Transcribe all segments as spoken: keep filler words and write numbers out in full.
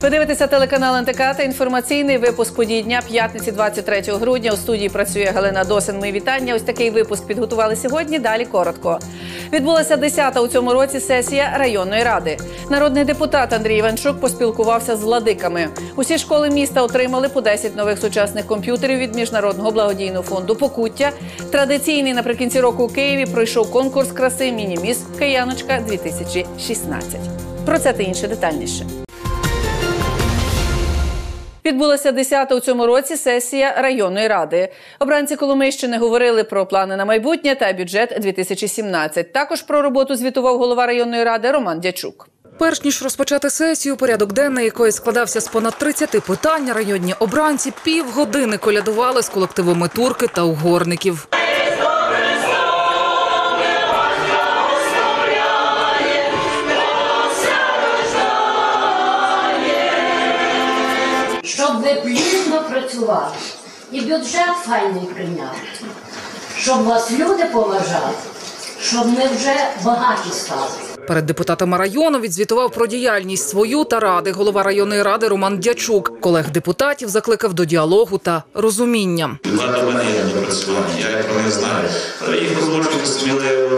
Ви дивитеся телеканал ен те ка та інформаційний випуск подій дня п'ятниці двадцять третього грудня. У студії працює Галина Досин. Мої вітання. Ось такий випуск підготували сьогодні. Далі коротко. Відбулася десята у цьому році сесія районної ради. Народний депутат Андрій Іванчук поспілкувався з владиками. Усі школи міста отримали по десять нових сучасних комп'ютерів від Міжнародного благодійного фонду «Покуття». Традиційний наприкінці року у Києві пройшов конкурс краси «Міні-міс Кияночка дві тисячі шістнадцять». Про це та інше детальніше. Відбулася десята у цьому році сесія районної ради. Обранці Коломийщини говорили про плани на майбутнє та бюджет дві тисячі сімнадцять. Також про роботу звітував голова районної ради Роман Дячук. Перш ніж розпочати сесію, порядок денний якої складався з понад тридцяти питань, районні обранці півгодини колядували з колективами «Турки» та «Угорників». Щоб ви плідно працювали і бюджет файний прийняли, щоб вас люди поважали, щоб ми вже багаті стали. Перед депутатами району відзвітував про діяльність свою та ради голова районної ради Роман Дячук. Колег-депутатів закликав до діалогу та розуміння. Влада в мене є напрацювання, я про них знаю. Але їх розложують сміливо,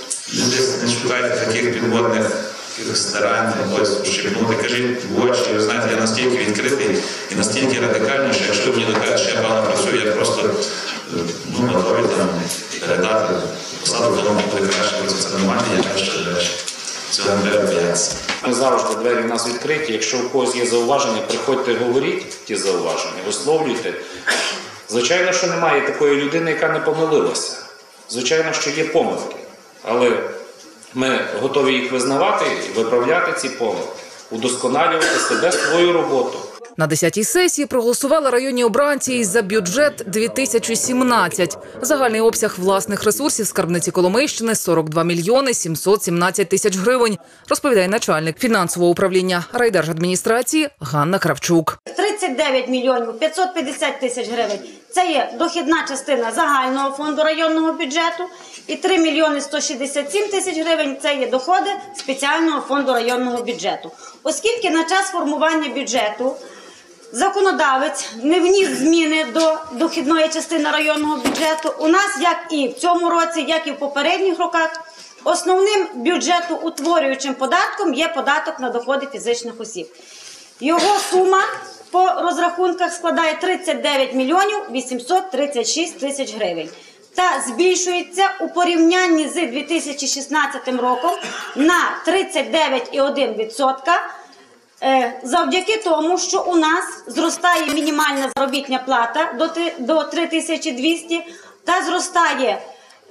не шукайте таких підводних старань, ось щепнути, кажіть в очі. Ви знаєте, я настільки відкритий і настільки радикальний, що якщо мені докажуть, що я погано працюю, я просто ну, готовий там передати посаду тому, коли краще про це нормально, я краще речі. Цього не треба боятися. Ми завжди, двері в нас відкриті. Якщо у когось є зауваження, приходьте, говоріть ті зауваження, висловлюйте. Звичайно, що немає такої людини, яка не помилилася. Звичайно, що є помилки. Але ми готові їх визнавати і виправляти ці помилки, удосконалювати себе, свою роботу. На десятій сесії проголосували районні обранці із за бюджет дві тисячі сімнадцять. Загальний обсяг власних ресурсів скарбниці Коломийщини – сорок два мільйони сімсот сімнадцять тисяч гривень, розповідає начальник фінансового управління райдержадміністрації Ганна Кравчук. тридцять дев'ять мільйонів п'ятсот п'ятдесят тисяч гривень – це є дохідна частина загального фонду районного бюджету, і три мільйони сто шістдесят сім тисяч гривень – це є доходи спеціального фонду районного бюджету. Оскільки на час формування бюджету законодавець не вніс зміни до дохідної частини районного бюджету, у нас, як і в цьому році, як і в попередніх роках, основним бюджетоутворюючим податком є податок на доходи фізичних осіб. Його сума по розрахунках складає тридцять дев'ять мільйонів вісімсот тридцять шість тисяч гривень. Та збільшується у порівнянні з дві тисячі шістнадцятим роком на тридцять дев'ять цілих одна десята відсотка завдяки тому, що у нас зростає мінімальна заробітна плата до три тисячі двісті та зростає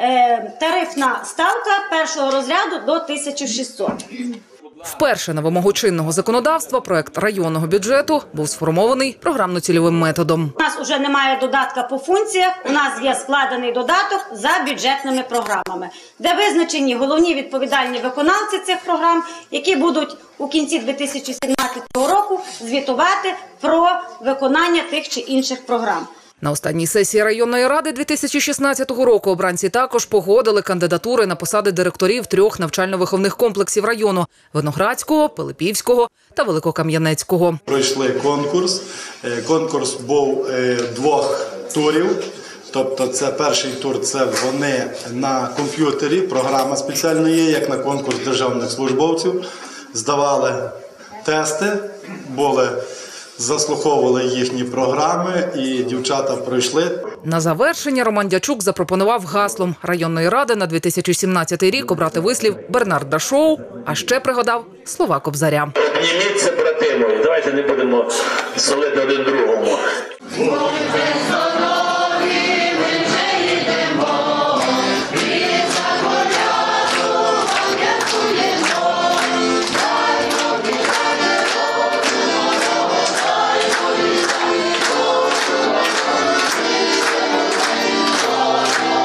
тарифна ставка першого розряду до тисячі шістсот. Вперше на вимогу чинного законодавства проект районного бюджету був сформований програмно-цільовим методом. У нас вже немає додатка по функціях, у нас є складений додаток за бюджетними програмами, де визначені головні відповідальні виконавці цих програм, які будуть у кінці дві тисячі сімнадцятого року звітувати про виконання тих чи інших програм. На останній сесії районної ради дві тисячі шістнадцятого року обранці також погодили кандидатури на посади директорів трьох навчально-виховних комплексів району – Виноградського, Пилипівського та Великокам'янецького. Пройшли конкурс. Конкурс був двох турів. Тобто це перший тур – це вони на комп'ютері, програма спеціальна є, як на конкурс державних службовців. Здавали тести, були... заслуховували їхні програми, і дівчата пройшли. На завершення Роман Дячук запропонував гаслом районної ради на дві тисячі сімнадцятий рік обрати вислів Бернарда Шоу, а ще пригадав слова Кобзаря. Обніміться, брати мої, давайте не будемо солити один другому.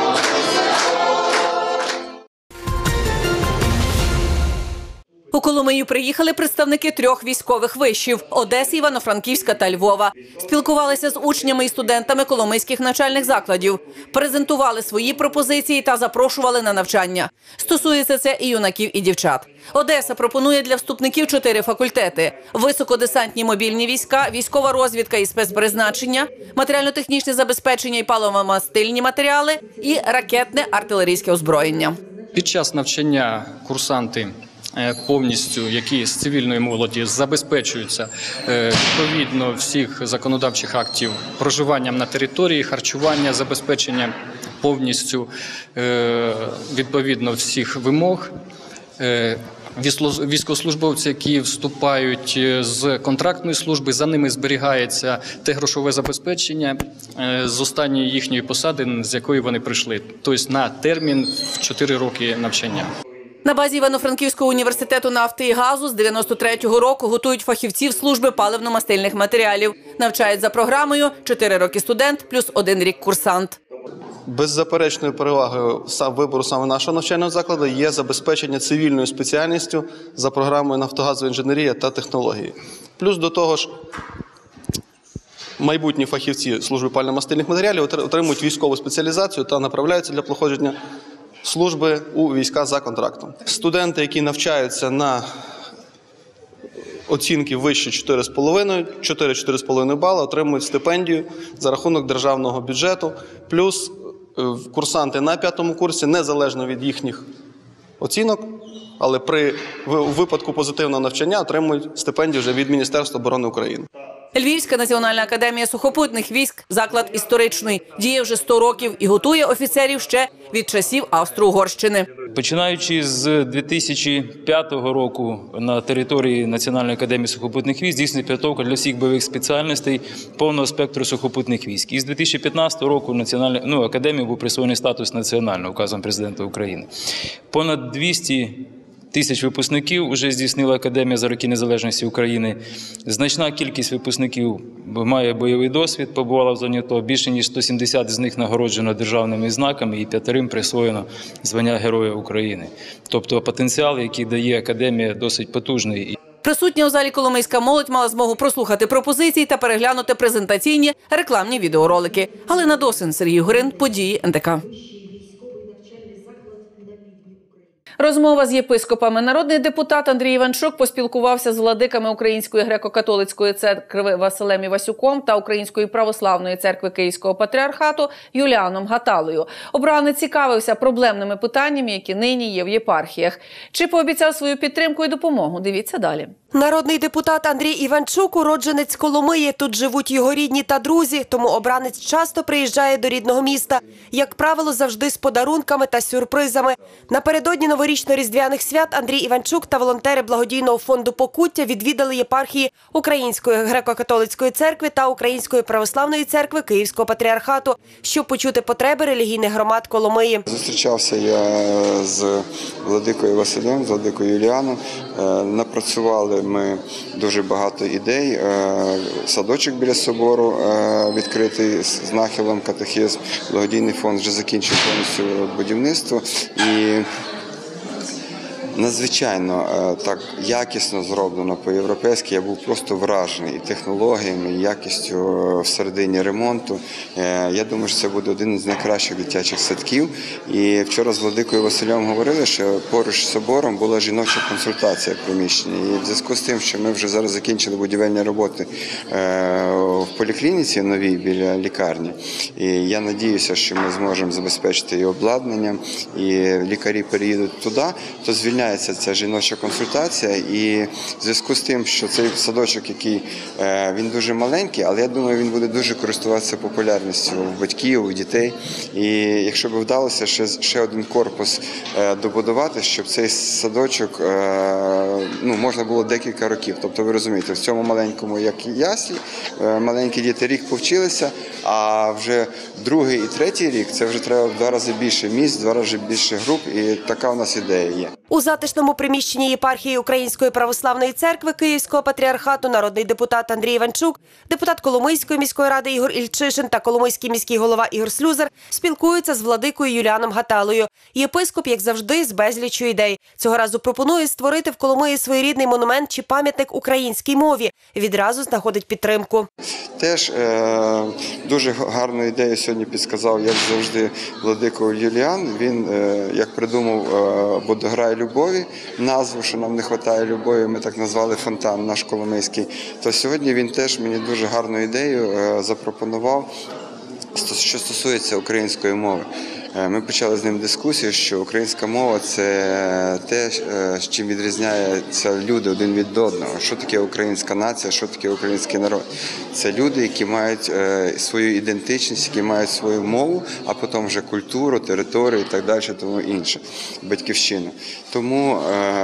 У Коломиї Коломию приїхали представники трьох військових вишів – Одеси, Івано-Франківська та Львова. Спілкувалися з учнями і студентами коломийських навчальних закладів, презентували свої пропозиції та запрошували на навчання. Стосується це і юнаків, і дівчат. Одеса пропонує для вступників чотири факультети – високодесантні мобільні війська, військова розвідка і спецпризначення, матеріально-технічне забезпечення і паливно-мастильні матеріали і ракетне артилерійське озброєння. Під час навчання курсанти повністю, які з цивільної молоді забезпечуються відповідно всіх законодавчих актів проживанням на території, харчування, забезпечення повністю відповідно всіх вимог. Військовослужбовці, які вступають з контрактної служби, за ними зберігається те грошове забезпечення з останньої їхньої посади, з якої вони прийшли, тобто на термін в чотири роки навчання. На базі Івано-Франківського університету нафти і газу з дев'яносто третього року готують фахівців служби паливно-мастильних матеріалів. Навчають за програмою чотири роки студент плюс один рік курсант. Беззаперечною перевагою вибору саме нашого навчального закладу є забезпечення цивільною спеціальністю за програмою «Нафтогазова інженерія та технології». Плюс до того ж, майбутні фахівці служби паливно-мастильних матеріалів отримують військову спеціалізацію та направляються для проходження служби у війська за контрактом. Студенти, які навчаються на оцінки вище чотири з половиною, чотири-чотири з половиною бали, отримують стипендію за рахунок державного бюджету, плюс курсанти на п'ятому курсі, незалежно від їхніх оцінок, але при випадку позитивного навчання отримують стипендію вже від Міністерства оборони України. Львівська національна академія сухопутних військ – заклад історичний, діє вже сто років і готує офіцерів ще від часів Австро-Угорщини. Починаючи з дві тисячі п'ятого року на території Національної академії сухопутних військ здійснюється підготовка для всіх бойових спеціальностей повного спектру сухопутних військ. І з дві тисячі п'ятнадцятого року Національна ну, академії був присвоєний статус національного указом президента України. Понад двісті тисяч випускників вже здійснила Академія за роки незалежності України. Значна кількість випускників має бойовий досвід, побувала в зоні АТО. Більше ніж сто сімдесят з них нагороджено державними знаками і п'ятерим присвоєно звання Героя України. Тобто потенціал, який дає Академія, досить потужний. Присутня у залі коломийська молодь мала змогу прослухати пропозиції та переглянути презентаційні рекламні відеоролики. Галина Досин, Сергій Горин, події ен те ка. Розмова з єпископами. Народний депутат Андрій Іванчук поспілкувався з владиками Української греко-католицької церкви Василем Івасюком та Української православної церкви Київського патріархату Юліаном Гаталою. Обранець цікавився проблемними питаннями, які нині є в єпархіях. Чи пообіцяв свою підтримку і допомогу? Дивіться далі. Народний депутат Андрій Іванчук – уродженець Коломиї. Тут живуть його рідні та друзі, тому обранець часто приїжджає до рідного міста. Як правило, завжди з подарунками та сюрпризами. Напередодні новорічно-різдвяних свят Андрій Іванчук та волонтери благодійного фонду «Покуття» відвідали єпархії Української греко-католицької церкви та Української православної церкви Київського патріархату, щоб почути потреби релігійних громад Коломиї. Зустрічався я з владикою Василем, з владикою Юліаном. Напрацювали ми дуже багато ідей. Садочок біля собору відкритий з нахилом катехизм. Благодійний фонд вже закінчив повністю будівництво. І надзвичайно так якісно зроблено по-європейськи. Я був просто вражений і технологіями, і якістю всередині ремонту. Я думаю, що це буде один з найкращих дитячих садків. І вчора з владикою Василем говорили, що поруч з собором була жіноча консультація в приміщенні. І в зв'язку з тим, що ми вже зараз закінчили будівельні роботи в поліклініці новій біля лікарні. І я надіюся, що ми зможемо забезпечити і обладнанням, і лікарі переїдуть туди, то звільняється ця жіноча консультація. І в зв'язку з тим, що цей садочок, який він дуже маленький, але я думаю, він буде дуже користуватися популярністю у батьків, у дітей. І якщо б вдалося ще, ще один корпус добудувати, щоб цей садочок ну, можна було декілька років. Тобто ви розумієте, в цьому маленькому, як і яслі, маленькі діти рік повчилися, а вже другий і третій рік це вже треба в два рази більше місць, в два рази більше груп, і така у нас ідея є. У затишному приміщенні єпархії Української православної церкви Київського патріархату народний депутат Андрій Іванчук, депутат Коломийської міської ради Ігор Ільчишин та Коломийський міський голова Ігор Слюзар спілкуються з владикою Юліаном Гаталою. Єпископ, як завжди, з безліччю ідей. Цього разу пропонує створити в Коломиї своєрідний монумент чи пам'ятник українській мові. Відразу знаходить підтримку. Теж е, дуже гарну ідею сьогодні підсказав, як завжди, владика Юліан. Він, е, як придумав е, «Водограй любові», назву, що нам не вистачає любові, ми так назвали фонтан наш коломийський, то сьогодні він теж мені дуже гарну ідею е, запропонував, що стосується української мови. Ми почали з ним дискусію, що українська мова – це те, з чим відрізняються люди один від одного. Що таке українська нація, що таке український народ. Це люди, які мають свою ідентичність, які мають свою мову, а потім вже культуру, територію і так далі, тому інше, батьківщину. Тому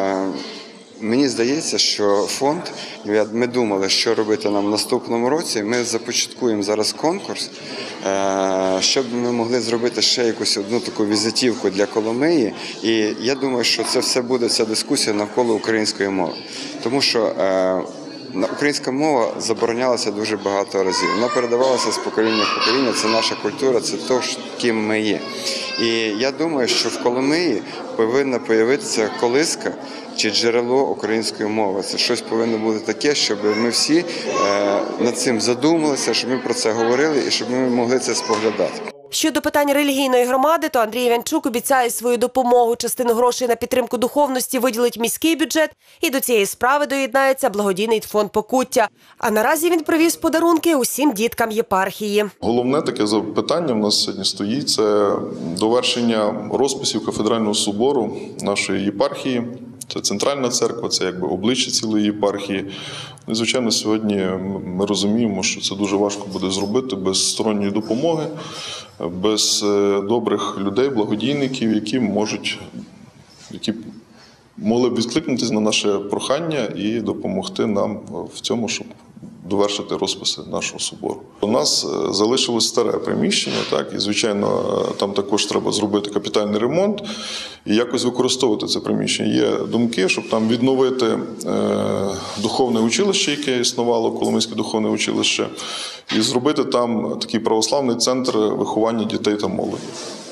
мені здається, що фонд, ми думали, що робити нам в наступному році, ми започаткуємо зараз конкурс, щоб ми могли зробити ще якусь одну таку візитівку для Коломиї. І я думаю, що це все буде, ця дискусія навколо української мови. Тому що українська мова заборонялася дуже багато разів. Вона передавалася з покоління в покоління, це наша культура, це те, ким ми є. І я думаю, що в Коломиї повинна з'явитися колиска чи джерело української мови. Це щось повинно бути таке, щоб ми всі е, над цим задумалися, щоб ми про це говорили і щоб ми могли це споглядати. Щодо питань релігійної громади, то Андрій Іванчук обіцяє свою допомогу. Частину грошей на підтримку духовності виділить міський бюджет, і до цієї справи доєднається благодійний фонд «Покуття». А наразі він привіз подарунки усім діткам єпархії. Головне таке запитання в нас сьогодні стоїть – це довершення розписів кафедрального собору нашої єпархії. Це центральна церква, це якби обличчя цілої єпархії. І, звичайно, сьогодні ми розуміємо, що це дуже важко буде зробити без сторонньої допомоги, без добрих людей, благодійників, які можуть, які могли б відкликнутися на наше прохання і допомогти нам в цьому, щоб довершити розписи нашого собору. У нас залишилось старе приміщення, так, і, звичайно, там також треба зробити капітальний ремонт і якось використовувати це приміщення. Є думки, щоб там відновити е, духовне училище, яке існувало, Коломийське духовне училище, і зробити там такий православний центр виховання дітей та молоді.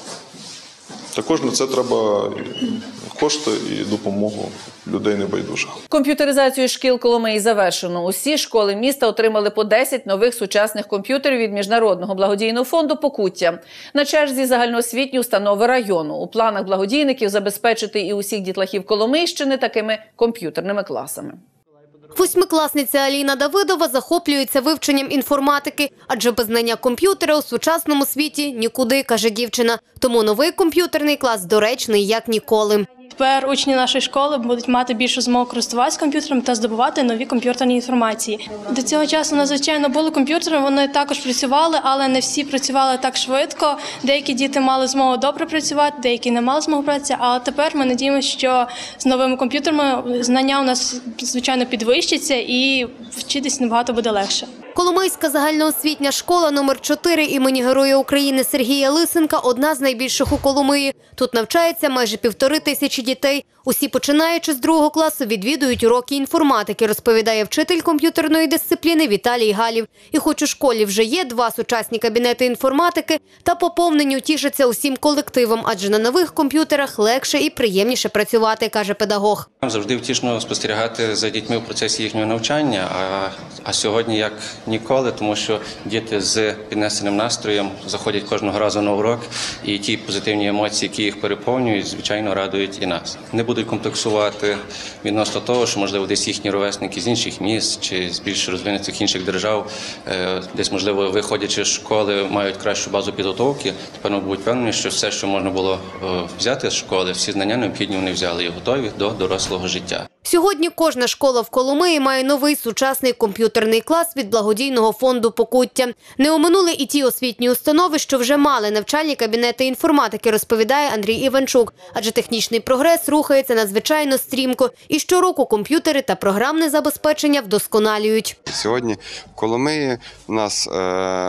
Також на це треба кошти і допомогу людей небайдужих. Комп'ютеризацію шкіл Коломиї завершено. Усі школи міста отримали по десять нових сучасних комп'ютерів від Міжнародного благодійного фонду «Покуття». На черзі загальноосвітні установи району. У планах благодійників забезпечити і усіх дітлахів Коломийщини такими комп'ютерними класами. Восьмикласниця Аліна Давидова захоплюється вивченням інформатики, адже без знання комп'ютера у сучасному світі нікуди, каже дівчина. Тому новий комп'ютерний клас доречний як ніколи. Тепер учні нашої школи будуть мати більшу змогу користуватися комп'ютером та здобувати нові комп'ютерні інформації. До цього часу, надзвичайно, були комп'ютери, вони також працювали, але не всі працювали так швидко. Деякі діти мали змогу добре працювати, деякі не мали змогу працювати. А тепер ми надіємося, що з новими комп'ютерами знання у нас, звичайно, підвищаться і вчитись набагато буде легше. Коломийська загальноосвітня школа номер чотири імені Героя України Сергія Лисенка – одна з найбільших у Коломиї. Тут навчається майже півтори тисячі дітей. Усі, починаючи з другого класу, відвідують уроки інформатики, розповідає вчитель комп'ютерної дисципліни Віталій Галів. І хоч у школі вже є два сучасні кабінети інформатики, та поповненню тішиться усім колективом, адже на нових комп'ютерах легше і приємніше працювати, каже педагог. Завжди втішно спостерігати за дітьми в процесі їхнього навчання, а, а сьогодні як ніколи, тому що діти з піднесеним настроєм заходять кожного разу на урок, і ті позитивні емоції, які їх переповнюють, звичайно, радують і нас. Не будуть комплексувати відносно того, що, можливо, десь їхні ровесники з інших міст чи з більш розвинутих інших держав, десь, можливо, виходячи з школи, мають кращу базу підготовки. Тепер вони будуть певні, що все, що можна було взяти з школи, всі знання необхідні вони взяли і готові до дорослого життя. Сьогодні кожна школа в Коломиї має новий сучасний комп'ютерний клас від благодійного фонду «Покуття». Не оминули і ті освітні установи, що вже мали навчальні кабінети інформатики, розповідає Андрій Іванчук. Адже технічний прогрес рухається надзвичайно стрімко. І щороку комп'ютери та програмне забезпечення вдосконалюють. Сьогодні в Коломиї у нас е,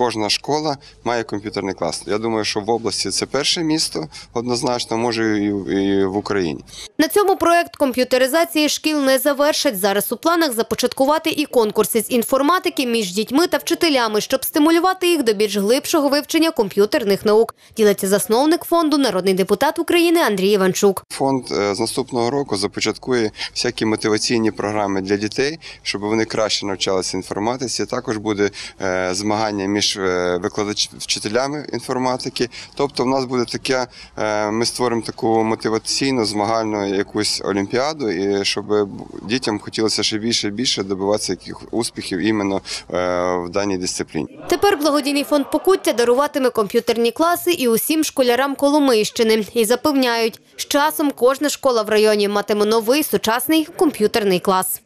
кожна школа має комп'ютерний клас. Я думаю, що в області це перше місто, однозначно, може і в Україні. На цьому проект комп'ютеризації шкіл не завершать. Зараз у планах започаткувати і конкурси з інформатики між дітьми та вчителями, щоб стимулювати їх до більш глибшого вивчення комп'ютерних наук. Ділиться засновник фонду, народний депутат України Андрій Іванчук. Фонд з наступного року започаткує всякі мотиваційні програми для дітей, щоб вони краще навчалися інформатиці. Також буде змагання між викладачами, вчителями інформатики. Тобто в нас буде таке, ми створимо таку мотиваційну, змагальну якусь олімпіаду, і щоб дітям хотілося ще більше і більше добиватися яких успіхів іменно в даній дисципліні. Тепер благодійний фонд «Покуття» даруватиме комп'ютерні класи і усім школярам Коломийщини. І запевняють, з часом кожна школа в районі матиме новий сучасний комп'ютерний клас.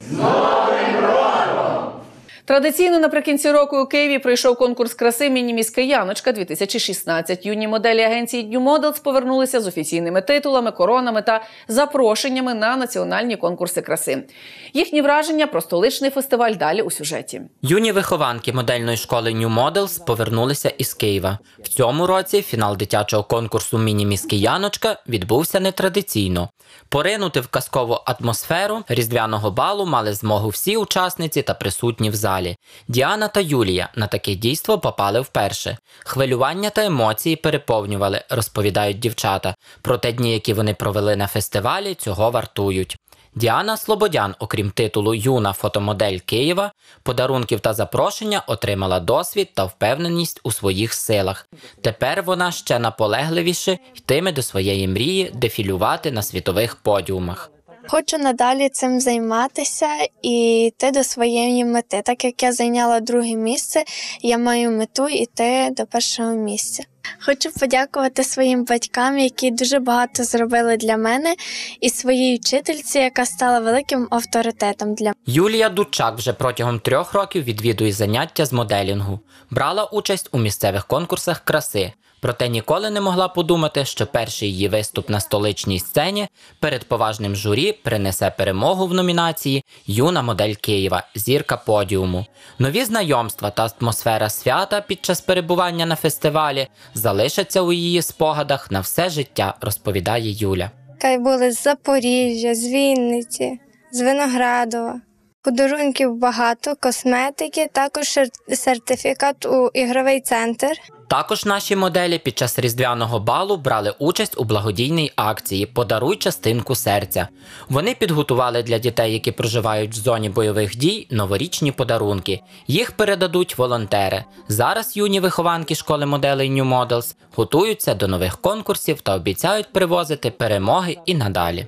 Традиційно наприкінці року у Києві пройшов конкурс краси «Міні-міс Кияночка-дві тисячі шістнадцять». Юні моделі агенції New Models повернулися з офіційними титулами, коронами та запрошеннями на національні конкурси краси. Їхні враження про столичний фестиваль далі у сюжеті. Юні вихованки модельної школи New Models повернулися із Києва. В цьому році фінал дитячого конкурсу «Міні-міс Кияночка» відбувся нетрадиційно. Поринути в казкову атмосферу різдвяного балу мали змогу всі учасниці та присутні в залі. Діана та Юлія на таке дійство попали вперше. Хвилювання та емоції переповнювали, розповідають дівчата. Проте дні, які вони провели на фестивалі, цього вартують. Діана Слободян, окрім титулу «Юна фотомодель Києва», подарунків та запрошення отримала досвід та впевненість у своїх силах. Тепер вона ще наполегливіше йтиме до своєї мрії дефілювати на світових подіумах. Хочу надалі цим займатися і йти до своєї мети. Так як я зайняла друге місце, я маю мету йти до першого місця. Хочу подякувати своїм батькам, які дуже багато зробили для мене, і своїй вчительці, яка стала великим авторитетом для мене. Юлія Дудчак вже протягом трьох років відвідує заняття з моделінгу. Брала участь у місцевих конкурсах краси. Проте ніколи не могла подумати, що перший її виступ на столичній сцені перед поважним журі принесе перемогу в номінації «Юна модель Києва. Зірка подіуму». Нові знайомства та атмосфера свята під час перебування на фестивалі залишаться у її спогадах на все життя, розповідає Юля. Були з Запоріжжя, з Вінниці, з Виноградова. Подарунків багато, косметики, також сертифікат у ігровий центр. Також наші моделі під час різдвяного балу брали участь у благодійній акції «Подаруй частинку серця». Вони підготували для дітей, які проживають в зоні бойових дій, новорічні подарунки. Їх передадуть волонтери. Зараз юні вихованки школи моделей New Models готуються до нових конкурсів та обіцяють привозити перемоги і надалі.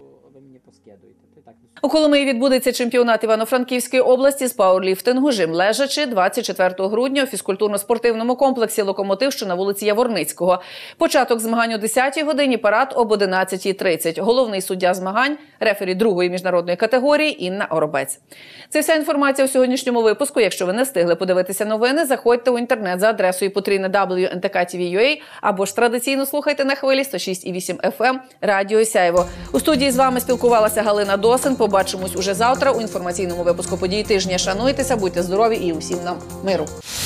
У Коломиї відбудеться чемпіонат Івано-Франківської області з пауерліфтингу «Жим лежачи» двадцять четвертого грудня у фізкультурно-спортивному комплексі «Локомотив», що на вулиці Яворницького. Початок змагань о десятій годині, парад об одинадцятій тридцять. Головний суддя змагань – рефері другої міжнародної категорії Інна Оробець. Це вся інформація у сьогоднішньому випуску. Якщо ви не встигли подивитися новини, заходьте у інтернет за адресою потрійне дабл ю ен те ка ті ві крапка ю а або ж традиційно слухайте на хвилі сто шість і вісім еф ем Радіо Сяйво. У студії з вами спілкувалася Галина Досин. Побачимось уже завтра у інформаційному випуску подій тижня. Шануйтеся, будьте здорові і усім нам миру.